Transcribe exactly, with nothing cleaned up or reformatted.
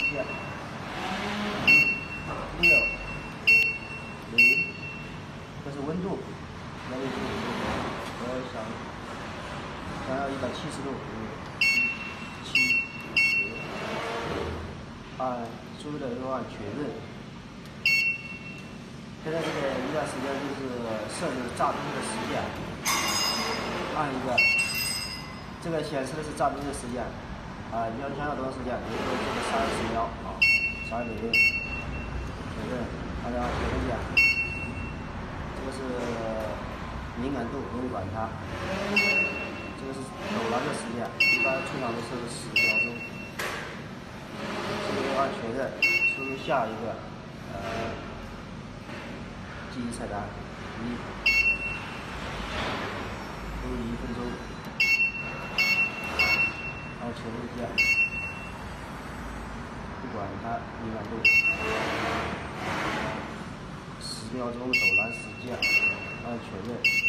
架，六零，这是温度，幺六九五度，我要想想要一百七十度，七十，按输入的时候按确认。现在这个一段时间就是设置炸冰的时间，按一个，这个显示的是炸冰的时间。 啊，你要想要多长时间？比如说这个三十秒啊，三点零，确认，大家确认一下。这个是敏感度，不用管它。这个是陡燃的时间，一般出厂的是十秒钟。这个按确认，输入下一个呃记忆菜单一，输入一分钟。 然后确认一下，不管它敏感度，十秒钟陡燃时间，按确认。